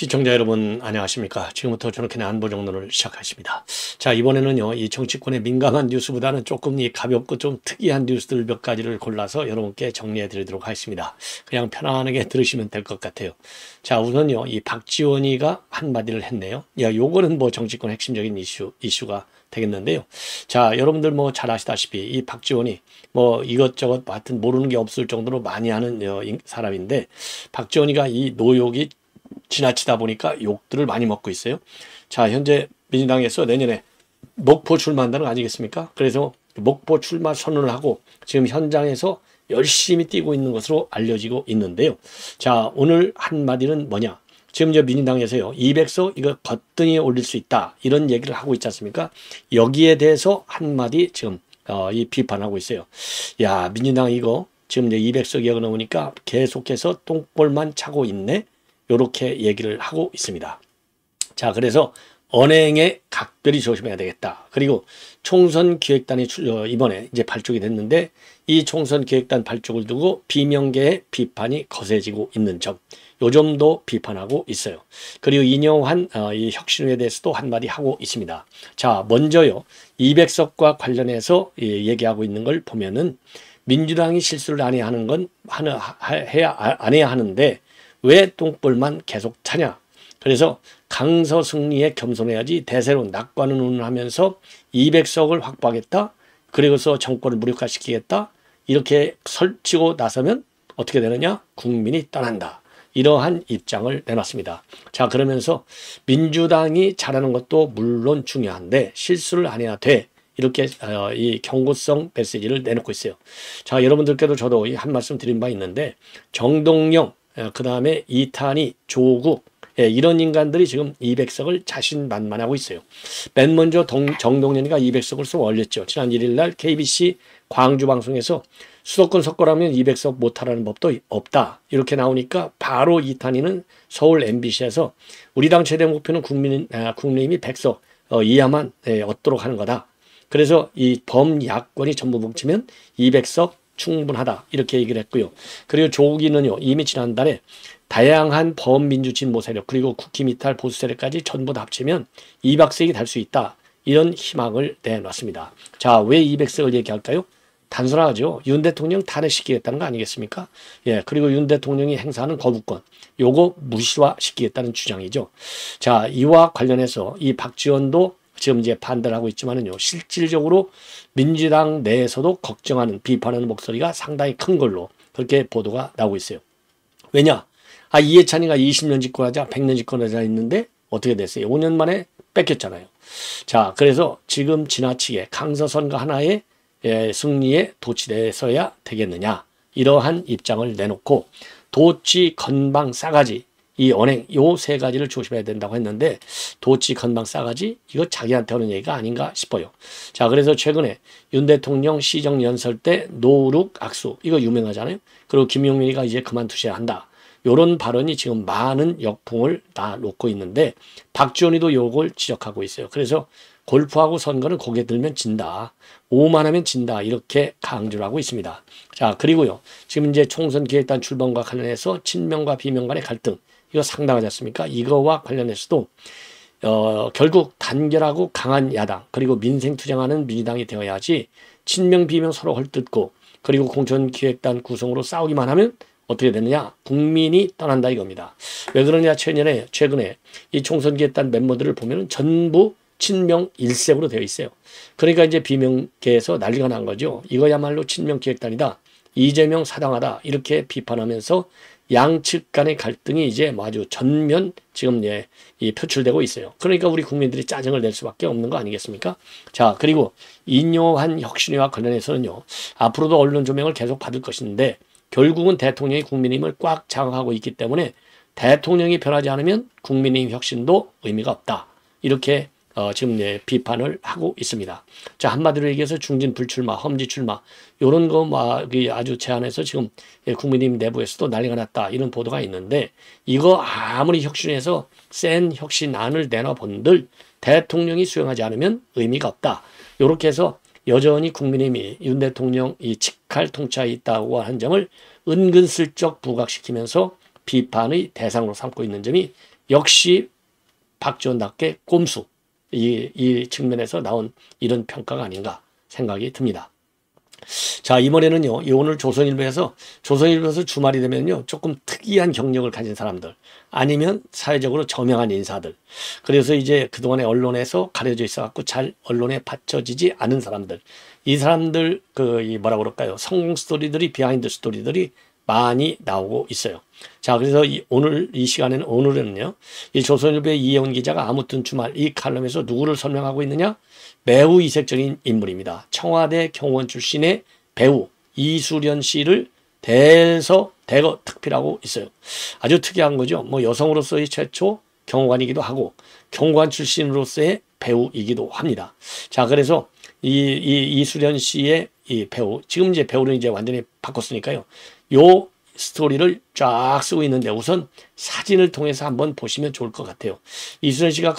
시청자 여러분 안녕하십니까. 지금부터 저녁의 안보정론을 시작하십니다. 자, 이번에는요 이 정치권의 민감한 뉴스보다는 조금 이 가볍고 좀 특이한 뉴스들 몇 가지를 골라서 여러분께 정리해 드리도록 하겠습니다. 그냥 편안하게 들으시면 될 것 같아요. 자, 우선요 이 박지원이가 한마디를 했네요. 야, 요거는 뭐 정치권 핵심적인 이슈가 되겠는데요. 자, 여러분들 뭐 잘 아시다시피 이 박지원이 뭐 이것저것 하여튼 모르는 게 없을 정도로 많이 하는 사람인데, 박지원이가 이 노욕이 지나치다 보니까 욕들을 많이 먹고 있어요. 자, 현재 민주당에서 내년에 목포 출마한다는 거 아니겠습니까? 그래서 목포 출마 선언을 하고 지금 현장에서 열심히 뛰고 있는 것으로 알려지고 있는데요. 자, 오늘 한마디는 뭐냐? 지금 저 민주당에서요 200석 이거 거뜬히 올릴 수 있다 이런 얘기를 하고 있지 않습니까? 여기에 대해서 한마디 지금 이 비판하고 있어요. 야, 민주당 이거 지금 이제 200석이 넘으니까 계속해서 똥볼만 차고 있네. 이렇게 얘기를 하고 있습니다. 자, 그래서 언행에 각별히 조심해야 되겠다. 그리고 총선 기획단이 이번에 이제 발족이 됐는데, 이 총선 기획단 발족을 두고 비명계의 비판이 거세지고 있는 점, 요 점도 비판하고 있어요. 그리고 인용한 이 혁신위에 대해서도 한마디 하고 있습니다. 자, 먼저요 200석과 관련해서 얘기하고 있는 걸 보면은, 민주당이 실수를 안 해야 하는 건 안 해야 하는데 왜 똥볼만 계속 차냐. 그래서 강서 승리에 겸손해야지 대세로 낙관을 운운하면서 200석을 확보하겠다, 그리고서 정권을 무력화시키겠다 이렇게 설치고 나서면 어떻게 되느냐? 국민이 떠난다. 이러한 입장을 내놨습니다. 자, 그러면서 민주당이 잘하는 것도 물론 중요한데 실수를 안 해야 돼. 이렇게 이 경고성 메시지를 내놓고 있어요. 자, 여러분들께도 저도 한 말씀 드린 바 있는데, 정동영, 그 다음에 이탄희, 조국, 이런 인간들이 지금 200석을 자신만만하고 있어요. 맨 먼저 정동영이가 200석을 쏘아 올렸죠. 지난 1일 날 KBC 광주 방송에서 수도권 석권하면 200석 못하라는 법도 없다 이렇게 나오니까, 바로 이탄희는 서울 MBC에서 우리 당 최대 목표는 국민의힘이 100석 이하만 얻도록 하는 거다. 그래서 이 범야권이 전부 뭉치면 200석 충분하다 이렇게 얘기를 했고요. 그리고 조국이는요 이미 지난달에 다양한 범민주 진보 세력 그리고 국힘 이탈 보수 세력까지 전부 다 합치면 200석이 달 수 있다 이런 희망을 내놨습니다. 자, 왜 200석을 얘기할까요? 단순하죠. 윤 대통령 탄핵시키겠다는 거 아니겠습니까? 예, 그리고 윤 대통령이 행사하는 거부권 요거 무시화시키겠다는 주장이죠. 자, 이와 관련해서 이 박지원도 지금 이제 반대를 하고 있지만은요, 실질적으로 민주당 내에서도 걱정하는 비판하는 목소리가 상당히 큰 걸로 그렇게 보도가 나오고 있어요. 왜냐? 이해찬이가 20년 집권하자 100년 집권하자 했는데 어떻게 됐어요? 5년 만에 뺏겼잖아요. 자, 그래서 지금 지나치게 강서선거 하나의 승리에 도취돼서야 되겠느냐 이러한 입장을 내놓고, 도치, 건방, 싸가지 이 언행 요 세 가지를 조심해야 된다고 했는데, 도치, 건방, 싸가지 이거 자기한테 하는 얘기가 아닌가 싶어요. 자, 그래서 최근에 윤 대통령 시정연설 때 노룩 악수 이거 유명하잖아요. 그리고 김용민이가 이제 그만두셔야 한다 요런 발언이 지금 많은 역풍을 다 놓고 있는데, 박지원이도 요걸 지적하고 있어요. 그래서 골프하고 선거는 고개 들면 진다, 오만하면 진다 이렇게 강조를 하고 있습니다. 자, 그리고요 지금 이제 총선 기획단 출범과 관련해서 친명과 비명 간의 갈등 이거 상당하지 않습니까? 이거와 관련해서도 결국 단결하고 강한 야당 그리고 민생 투쟁하는 민주당이 되어야지, 친명 비명 서로 헐뜯고 그리고 공천기획단 구성으로 싸우기만 하면 어떻게 되느냐? 국민이 떠난다 이겁니다. 왜 그러냐? 최근에 이 총선기획단 멤버들을 보면 전부 친명 일색으로 되어 있어요. 그러니까 이제 비명계에서 난리가 난 거죠. 이거야말로 친명기획단이다, 이재명 사당하다 이렇게 비판하면서 양측 간의 갈등이 이제 아주 전면 지금 이 표출되고 있어요. 그러니까 우리 국민들이 짜증을 낼 수밖에 없는 거 아니겠습니까? 자, 그리고 인요한 혁신위와 관련해서는요 앞으로도 언론 조명을 계속 받을 것인데, 결국은 대통령이 국민의힘을 꽉 장악하고 있기 때문에 대통령이 변하지 않으면 국민의힘 혁신도 의미가 없다 이렇게 지금 비판을 하고 있습니다. 자, 한마디로 얘기해서 중진 불출마, 험지 출마 이런 거 아주 제안해서 지금 국민의힘 내부에서도 난리가 났다 이런 보도가 있는데, 이거 아무리 혁신해서 센 혁신안을 내놔본들 대통령이 수용하지 않으면 의미가 없다 이렇게 해서 여전히 국민의힘이 윤 대통령 이 직할 통치하에 있다고 한 점을 은근슬쩍 부각시키면서 비판의 대상으로 삼고 있는 점이 역시 박지원답게 꼼수, 이 측면에서 나온 이런 평가가 아닌가 생각이 듭니다. 자, 이번에는요, 오늘 조선일보에서 주말이 되면요, 조금 특이한 경력을 가진 사람들, 아니면 사회적으로 저명한 인사들, 그래서 이제 그동안에 언론에서 가려져 있어갖고 잘 언론에 받쳐지지 않은 사람들, 이 사람들, 뭐라 그럴까요? 성공 스토리들이, 비하인드 스토리들이 많이 나오고 있어요. 자, 그래서 오늘 이 시간에는, 오늘은요, 이 조선일보의 이혜원 기자가 아무튼 주말 이 칼럼에서 누구를 설명하고 있느냐? 매우 이색적인 인물입니다. 청와대 경호원 출신의 배우 이수련 씨를 대거 특필하고 있어요. 아주 특이한 거죠. 뭐 여성으로서의 최초 경호관이기도 하고 경호관 출신으로서의 배우이기도 합니다. 자, 그래서 이수련 씨의 이 배우, 지금 이제 배우를 이제 완전히 바꿨으니까요. 요 스토리를 쫙 쓰고 있는데 우선 사진을 통해서 한번 보시면 좋을 것 같아요. 이수련 씨가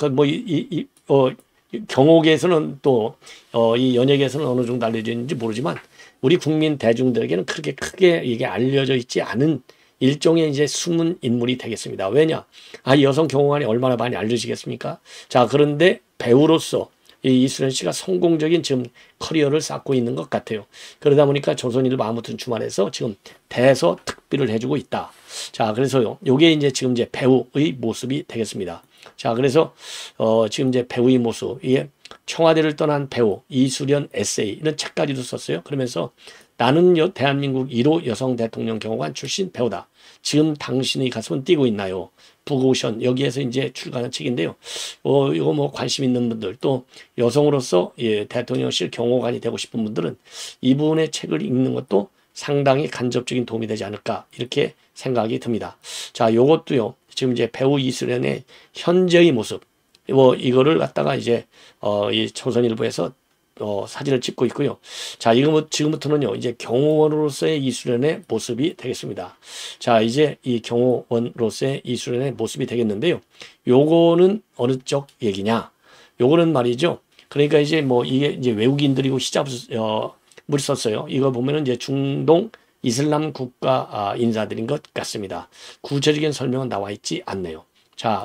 경호계에서는 또 이 연예계에서는 어느 정도 알려져 있는지 모르지만 우리 국민 대중들에게는 그렇게 크게 이게 알려져 있지 않은 일종의 이제 숨은 인물이 되겠습니다. 왜냐? 여성 경호관이 얼마나 많이 알려지겠습니까? 자, 그런데 배우로서 이 이수련 씨가 성공적인 지금 커리어를 쌓고 있는 것 같아요. 그러다 보니까 조선일보 아무튼 주말에서 지금 대서 특비를 해주고 있다. 자, 그래서요, 요게 이제 지금 이제 배우의 모습이 되겠습니다. 자, 그래서 지금 이제 배우의 모습, 이게 청와대를 떠난 배우 이수련 에세이 이런 책까지도 썼어요. 그러면서 나는 대한민국 1호 여성 대통령 경호관 출신 배우다. 지금 당신의 가슴은 뛰고 있나요? 북오션 여기에서 이제 출간한 책인데요. 이거 뭐 관심 있는 분들 또 여성으로서 대통령실 경호관이 되고 싶은 분들은 이분의 책을 읽는 것도 상당히 간접적인 도움이 되지 않을까 이렇게 생각이 듭니다. 자, 요것도요. 지금 이제 배우 이수련의 현재의 모습 이거를 갖다가 이제 이 조선일보에서 사진을 찍고 있고요. 자, 이거 지금부터는요, 이제 경호원으로서의 이수련의 모습이 되겠습니다. 자, 이제 이 경호원으로서의 이수련의 모습이 되겠는데요. 요거는 어느 쪽 얘기냐? 요거는 말이죠. 그러니까 이제 이게 이제 외국인들이고 히잡을 썼어요. 이거 보면은 이제 중동 이슬람 국가 인사들인 것 같습니다. 구체적인 설명은 나와 있지 않네요. 자,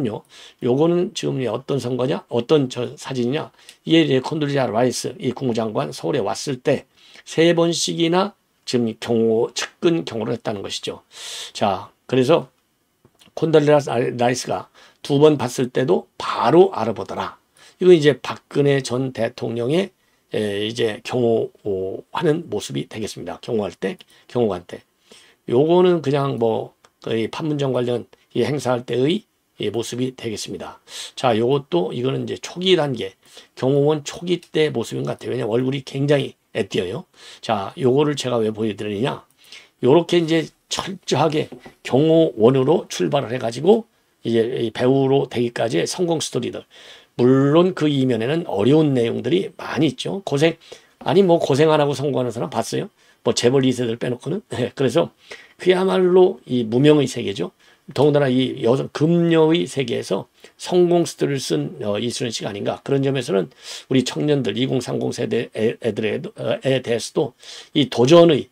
요거는 지금 어떤 선거냐? 어떤 사진이냐? 이게 이제 콘돌리자 라이스, 이 국무장관 서울에 왔을 때 3번씩이나 지금 측근 경호를 했다는 것이죠. 자, 그래서 콘돌리자 라이스가 2번 봤을 때도 바로 알아보더라. 이거 이제 박근혜 전 대통령의 이제 경호하는 모습이 되겠습니다. 경호관 때. 요거는 그냥 거의 판문점 관련 이 행사할 때의 모습이 되겠습니다. 자, 이거는 이제 초기 단계, 경호원 초기 때 모습인 것 같아요. 왜냐면 얼굴이 굉장히 애띄어요. 자, 요거를 제가 왜 보여드리느냐. 요렇게 이제 철저하게 경호원으로 출발을 해가지고 이제 배우로 되기까지의 성공 스토리들. 물론 그 이면에는 어려운 내용들이 많이 있죠. 고생 안 하고 성공하는 사람 봤어요? 재벌 2세들 빼놓고는. 그래서 그야말로 이 무명의 세계죠. 더군다나 이 금녀의 세계에서 성공 스토리를 쓴 이수련 씨가 아닌가. 그런 점에서는 우리 청년들 2030 세대 애들에 대해서도 이 도전의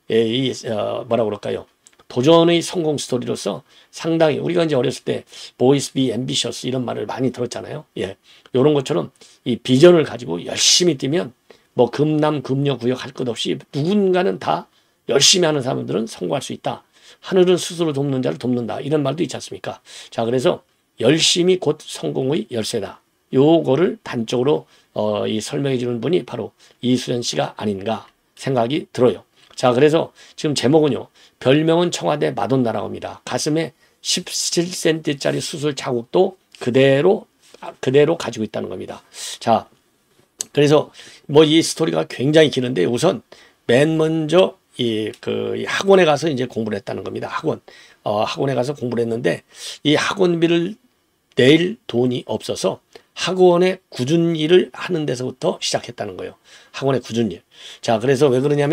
뭐라 그럴까요? 도전의 성공 스토리로서 상당히 우리가 이제 어렸을 때 boys be ambitious 이런 말을 많이 들었잖아요. 이런 것처럼 이 비전을 가지고 열심히 뛰면 금남 금녀 구역 할 것 없이 누군가는 다 열심히 하는 사람들은 성공할 수 있다. 하늘은 스스로 돕는 자를 돕는다. 이런 말도 있지 않습니까? 자, 그래서 열심히 곧 성공의 열쇠다. 요거를 단적으로 이 설명해 주는 분이 바로 이수련 씨가 아닌가 생각이 들어요. 자, 그래서 지금 제목은요. 별명은 청와대 마돈나라고 합니다. 가슴에 17cm짜리 수술 자국도 그대로 가지고 있다는 겁니다. 자, 그래서 이 스토리가 굉장히 기는데 우선 맨 먼저 이 학원에 가서 이제 공부를 했다는 겁니다. 학원에 가서 공부를 했는데 이 학원비를 낼 돈이 없어서 학원의 굳은 일을 하는 데서부터 시작했다는 거예요. 학원의 굳은 일. 자, 그래서 왜 그러냐면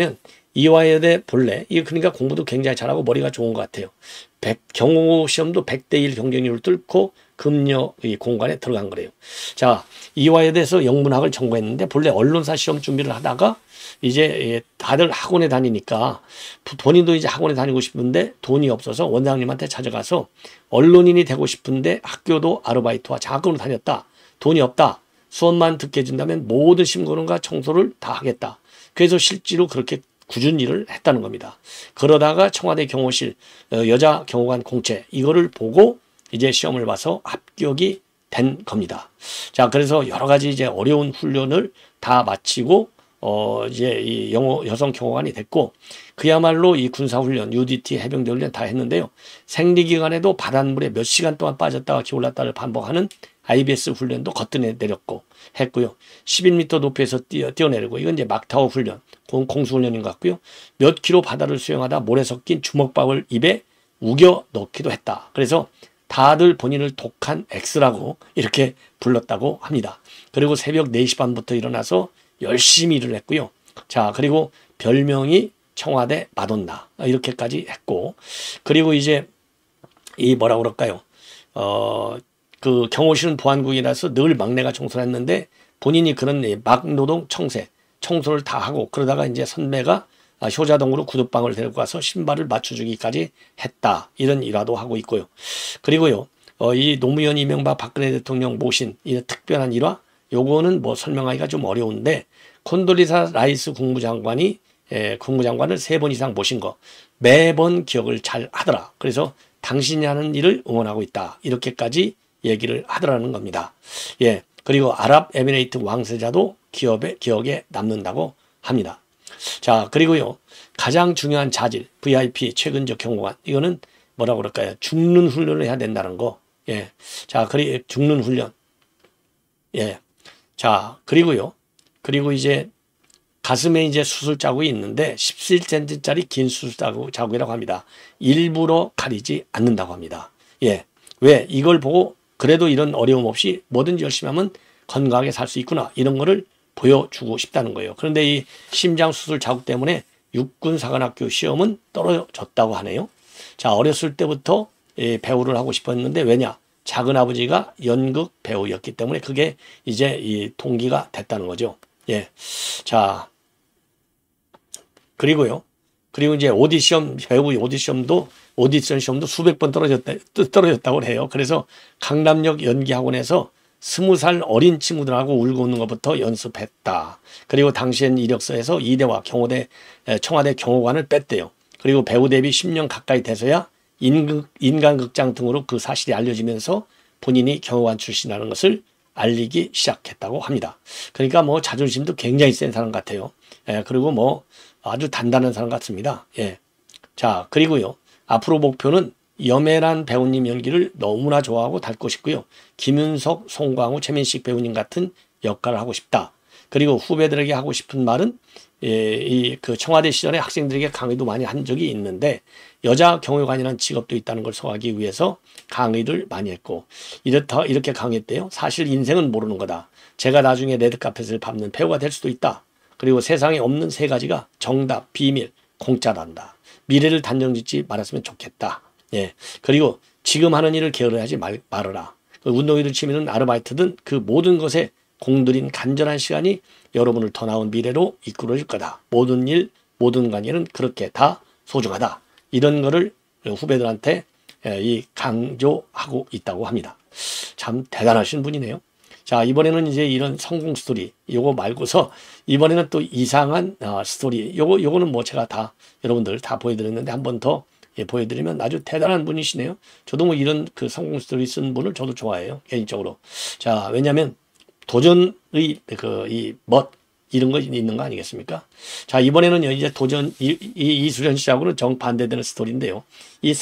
이화여대 본래, 이 그러니까 공부도 굉장히 잘하고 머리가 좋은 것 같아요. 경호 시험도 100대 1 경쟁률을 뚫고 금녀 이 공간에 들어간 거래요. 자, 이화여대에서 영문학을 전공했는데 본래 언론사 시험 준비를 하다가 이제 다들 학원에 다니니까 본인도 이제 학원에 다니고 싶은데 돈이 없어서 원장님한테 찾아가서 언론인이 되고 싶은데 학교도 아르바이트와 장학금으로 다녔다. 돈이 없다. 수업만 듣게 해준다면 모든 심부름과 청소를 다 하겠다. 그래서 실제로 그렇게 굳은 일을 했다는 겁니다. 그러다가 청와대 경호실 여자 경호관 공채 이거를 보고 이제 시험을 봐서 합격이 된 겁니다. 자, 그래서 여러 가지 이제 어려운 훈련을 다 마치고 이제 이 여성 경호관이 됐고, 그야말로 이 군사훈련, UDT, 해병대 훈련 다 했는데요. 생리기간에도 바닷물에 몇 시간 동안 빠졌다가 기올랐다를 반복하는 IBS 훈련도 거뜬히 내렸고 했고요. 11m 높이에서 뛰어내리고, 이건 이제 막타워 훈련, 공수훈련인 것 같고요. 몇 킬로 바다를 수영하다 모래 섞인 주먹밥을 입에 우겨 넣기도 했다. 그래서 다들 본인을 독한 X라고 이렇게 불렀다고 합니다. 그리고 새벽 4시 반부터 일어나서 열심히 일을 했고요. 자, 그리고 별명이 청와대 마돈나 이렇게까지 했고, 그리고 이제 이 뭐라 그럴까요? 그 경호실은 보안국이라서 늘 막내가 청소를 했는데 본인이 그런 막노동 청소를 다 하고, 그러다가 이제 선배가 효자동으로 구두방을 데리고 가서 신발을 맞춰주기까지 했다. 이런 일화도 하고 있고요. 그리고요, 이 노무현, 이명박, 박근혜 대통령 모신 이 특별한 일화, 요거는 뭐 설명하기가 좀 어려운데, 콘돌리사 라이스 국무장관을 3번 이상 모신 거 매번 기억을 잘 하더라. 그래서 당신이 하는 일을 응원하고 있다. 이렇게까지 얘기를 하더라는 겁니다. 예. 그리고 아랍에미레이트 왕세자도 기억에 남는다고 합니다. 자, 그리고요, 가장 중요한 자질, VIP 최근적 경호관, 이거는 뭐라 그럴까요? 죽는 훈련을 해야 된다는 거. 예. 자, 죽는 훈련. 예. 자, 그리고 이제 가슴에 이제 수술 자국이 있는데 17cm짜리 긴 수술 자국이라고 합니다. 일부러 가리지 않는다고 합니다. 예. 왜? 이걸 보고 그래도 이런 어려움 없이 뭐든지 열심히 하면 건강하게 살 수 있구나. 이런 거를 보여주고 싶다는 거예요. 그런데 이 심장 수술 자국 때문에 육군사관학교 시험은 떨어졌다고 하네요. 자, 어렸을 때부터 배우를 하고 싶었는데, 왜냐? 작은 아버지가 연극 배우였기 때문에 그게 이제 이 동기가 됐다는 거죠. 예. 자, 그리고 이제 배우 오디션 시험도 수백 번 떨어졌다고 해요. 그래서 강남역 연기학원에서 20살 어린 친구들하고 울고 웃는 것부터 연습했다. 그리고 당시엔 이력서에서 이대와 청와대 경호관을 뺐대요. 그리고 배우 데뷔 10년 가까이 돼서야 인간극장 등으로 그 사실이 알려지면서 본인이 경호관 출신이라는 것을 알리기 시작했다고 합니다. 그러니까 뭐 자존심도 굉장히 센 사람 같아요. 예, 그리고 뭐 아주 단단한 사람 같습니다. 예. 자, 그리고요, 앞으로 목표는 염혜란 배우님 연기를 너무나 좋아하고 닮고 싶고요. 김윤석, 송광호, 최민식 배우님 같은 역할을 하고 싶다. 그리고 후배들에게 하고 싶은 말은 그 청와대 시절에 학생들에게 강의도 많이 한 적이 있는데, 여자 경호관이라는 직업도 있다는 걸 소화하기 위해서 강의를 많이 했고, 이렇게 강의했대요. 사실 인생은 모르는 거다. 제가 나중에 레드카펫을 밟는 배우가 될 수도 있다. 그리고 세상에 없는 3가지가 정답, 비밀, 공짜란다. 미래를 단정짓지 말았으면 좋겠다. 예. 그리고 지금 하는 일을 게으르하지 말아라. 운동이든 취미든 아르바이트든 그 모든 것에 공들인 간절한 시간이 여러분을 더 나은 미래로 이끌어줄 거다. 모든 일, 모든 관계는 그렇게 다 소중하다. 이런 거를 후배들한테 강조하고 있다고 합니다. 참 대단하신 분이네요. 자, 이번에는 이제 이런 성공 스토리, 요거 말고서 이번에는 또 이상한 스토리, 요거는 뭐 제가 다 여러분들 다 보여드렸는데 한 번 더 보여드리면 아주 대단한 분이시네요. 저도 뭐 이런 그 성공 스토리 쓴 분을 저도 좋아해요, 개인적으로. 자, 왜냐하면 도전의 이 멋, 이런 거 있는 거 아니겠습니까? 자, 이번에는 이제 이수련 씨하고는 정반대되는 스토리인데요. 이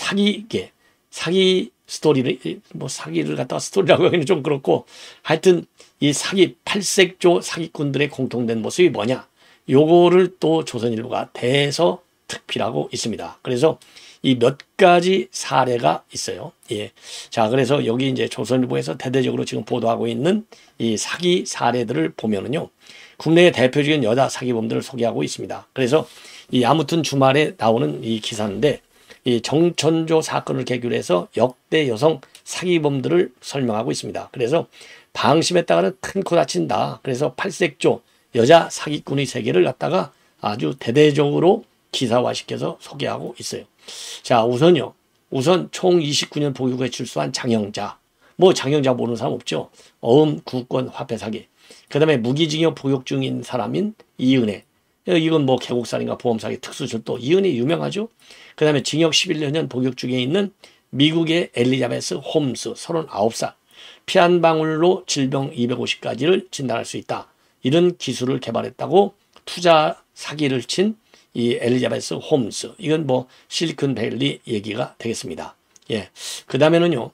사기 스토리를, 뭐 사기를 갖다가 스토리라고 하기는 좀 그렇고, 하여튼 이 팔색조 사기꾼들의 공통된 모습이 뭐냐? 요거를 또 조선일보가 대서특필하고 있습니다. 그래서 이 몇 가지 사례가 있어요. 예. 자, 그래서 여기 이제 조선일보에서 대대적으로 지금 보도하고 있는 이 사기 사례들을 보면은요, 국내의 대표적인 여자 사기범들을 소개하고 있습니다. 그래서 이 아무튼 주말에 나오는 이 기사인데 이 정천조 사건을 계기로 해서 역대 여성 사기범들을 설명하고 있습니다. 그래서 방심했다가는 큰 코 다친다. 그래서 팔색조 여자 사기꾼의 세계를 갖다가 아주 대대적으로 기사화시켜서 소개하고 있어요. 자, 우선 총 29년 복역에 출소한 장영자. 뭐 장영자 모르는 사람 없죠. 어음 구권 화폐 사기. 그 다음에 무기징역 복역 중인 사람인 이은혜. 이건 뭐 개국살인가 보험사기 특수출도. 이은혜 유명하죠. 그 다음에 징역 11년 복역 중에 있는 미국의 엘리자베스 홈스 39살. 피 한 방울로 질병 250가지를 진단할 수 있다. 이런 기술을 개발했다고 투자 사기를 친 이 엘리자베스 홈스. 이건 뭐 실리콘밸리 얘기가 되겠습니다. 예. 그 다음에는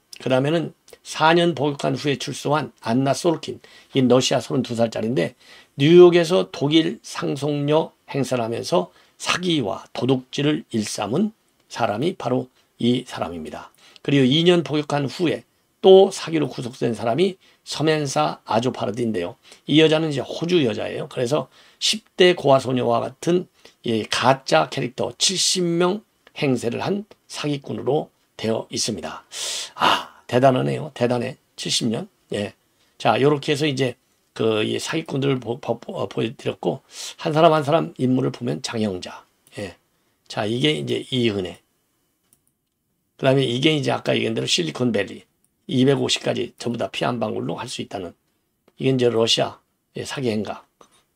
4년 복역한 후에 출소한 안나 소르킨. 이 러시아 32살짜리인데 뉴욕에서 독일 상속녀 행사를 하면서 사기와 도둑질을 일삼은 사람이 바로 이 사람입니다. 그리고 2년 복역한 후에 또 사기로 구속된 사람이 서멘사 아조파르디인데요. 이 여자는 이제 호주 여자예요. 그래서 10대 고아 소녀와 같은 이 가짜 캐릭터 70명 행세를 한 사기꾼으로 되어 있습니다. 아, 대단하네요. 대단해. 70년. 예. 자, 요렇게 해서 이제 이 사기꾼들을 보여드렸고, 한 사람 한 사람 인물을 보면 장영자. 예. 자, 이게 이제 이은혜. 그 다음에 이게 이제 아까 얘기한 대로 실리콘밸리. 250까지 전부 다 피 한 방울로 할 수 있다는. 이게 이제 러시아 사기 행각.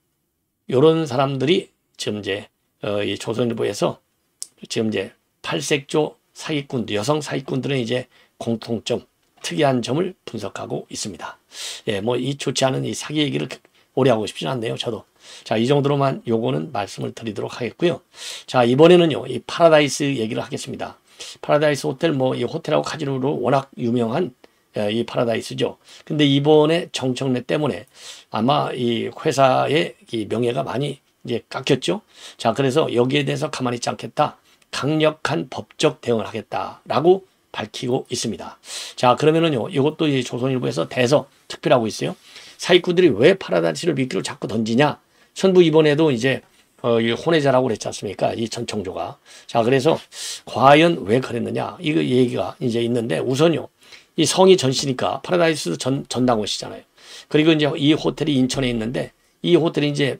요런 사람들이 지금 이제 이 조선일보에서 지금 이제 팔색조 사기꾼, 여성 사기꾼들은 이제 공통점, 특이한 점을 분석하고 있습니다. 예, 뭐 이 좋지 않은 이 사기 얘기를 오래 하고 싶지는 않네요, 저도. 자, 이 정도로만 요거는 말씀을 드리도록 하겠고요. 자, 이번에는요, 이 파라다이스 얘기를 하겠습니다. 파라다이스 호텔, 뭐 이 호텔하고 카지노로 워낙 유명한 이 파라다이스죠. 근데 이번에 정청래 때문에 아마 이 회사의 이 명예가 많이 이제 깎였죠. 자, 그래서 여기에 대해서 가만히 있지 않겠다. 강력한 법적 대응을 하겠다라고 밝히고 있습니다. 자, 그러면은요, 이것도 이 조선일보에서 대서 특필하고 있어요. 사기꾼들이 왜 파라다이스를 미끼로 자꾸 던지냐? 선부 이번에도 이제 이 혼외자라고 그랬지 않습니까? 이 전청조가. 자, 그래서 과연 왜 그랬느냐? 이거 얘기가 이제 있는데 우선요, 이 성이 전시니까 파라다이스 전당호시잖아요. 그리고 이제 이 호텔이 인천에 있는데 이 호텔이 이제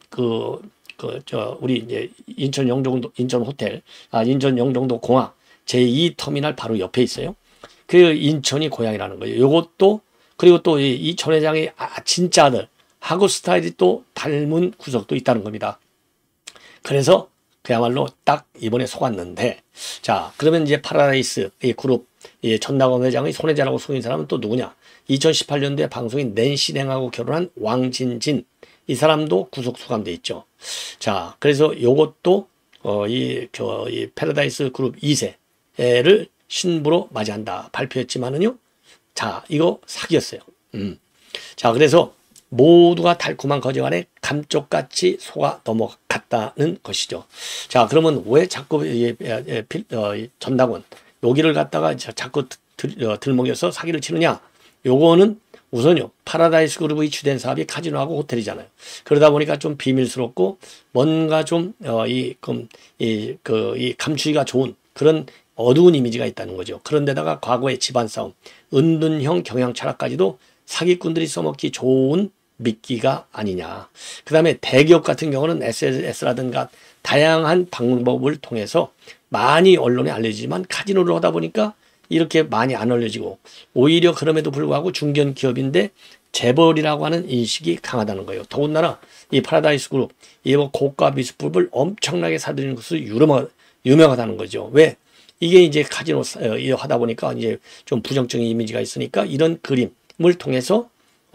우리 이제 인천 호텔, 인천 영종도 공항 제2 터미널 바로 옆에 있어요. 그 인천이 고향이라는 거예요. 요것도 그리고 또 이 전 회장의 진짜 아들 하고 스타일이 또 닮은 구석도 있다는 겁니다. 그래서 그야말로 딱 이번에 속았는데, 자, 그러면 이제 파라다이스 이 그룹 전남원 회장의 손회장하고 속인 사람은 또 누구냐? 2018년도에 방송인 낸시랭하고 결혼한 왕진진. 이 사람도 구속 수감돼 있죠. 자, 그래서 요것도 이 패러다이스 그룹 2세를 신부로 맞이한다 발표했지만은요. 자, 이거 사기였어요. 자, 그래서 모두가 달콤한 거짓말에 감쪽같이 속아 넘어갔다는 것이죠. 자, 그러면 왜 자꾸 전당원 여기를 갖다가 자꾸 들먹여서 사기를 치느냐? 요거는 우선요, 파라다이스 그룹의 주된 사업이 카지노하고 호텔이잖아요. 그러다 보니까 좀 비밀스럽고 뭔가 좀 감추기가 좋은 그런 어두운 이미지가 있다는 거죠. 그런데다가 과거의 집안 싸움, 은둔형 경영 철학까지도 사기꾼들이 써먹기 좋은 미끼가 아니냐. 그 다음에 대기업 같은 경우는 SNS라든가 다양한 방법을 통해서 많이 언론에 알려지지만 카지노를 하다 보니까 이렇게 많이 안 알려지고 오히려 그럼에도 불구하고 중견 기업인데 재벌이라고 하는 인식이 강하다는 거예요. 더군다나 이 파라다이스 그룹 이 고가 미술품을 엄청나게 사들이는 것으로 유명하다는 거죠. 왜? 이게 이제 카지노 하다 보니까 이제 좀 부정적인 이미지가 있으니까 이런 그림을 통해서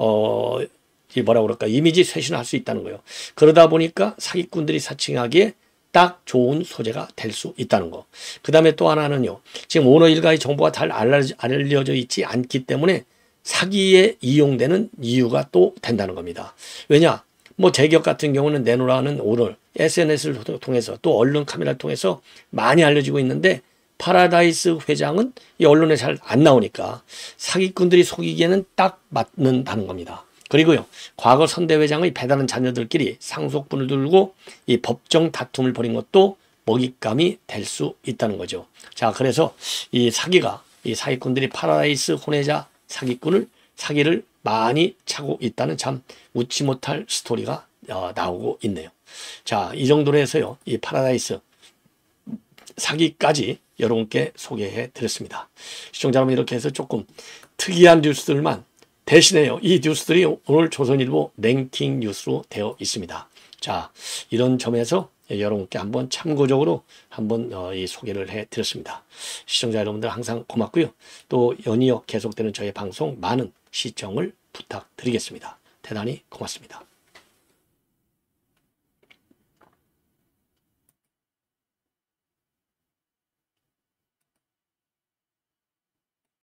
이미지 쇄신을 할 수 있다는 거예요. 그러다 보니까 사기꾼들이 사칭하기에 딱 좋은 소재가 될 수 있다는 거. 그 다음에 또 하나는요. 지금 오너 일가의 정보가 잘 알려져 있지 않기 때문에 사기에 이용되는 이유가 또 된다는 겁니다. 왜냐? 뭐 제기업 같은 경우는 내놓으라는 오늘 SNS를 통해서 또 언론 카메라를 통해서 많이 알려지고 있는데 파라다이스 회장은 이 언론에 잘 안 나오니까 사기꾼들이 속이기에는 딱 맞는다는 겁니다. 그리고요, 과거 선대회장의 배다른 자녀들끼리 상속분을 두고 이 법정 다툼을 벌인 것도 먹잇감이 될 수 있다는 거죠. 자, 그래서 이 사기꾼들이 파라다이스 혼외자 사기를 많이 차고 있다는 참 웃지 못할 스토리가 나오고 있네요. 자, 이 정도로 해서요, 이 파라다이스 사기까지 여러분께 소개해 드렸습니다. 시청자 여러분, 이렇게 해서 조금 특이한 뉴스들만, 대신에요, 이 뉴스들이 오늘 조선일보 랭킹 뉴스로 되어 있습니다. 자, 이런 점에서 여러분께 한번 참고적으로 한번 이 소개를 해 드렸습니다. 시청자 여러분들 항상 고맙고요. 또 연이어 계속되는 저의 방송 많은 시청을 부탁드리겠습니다. 대단히 고맙습니다.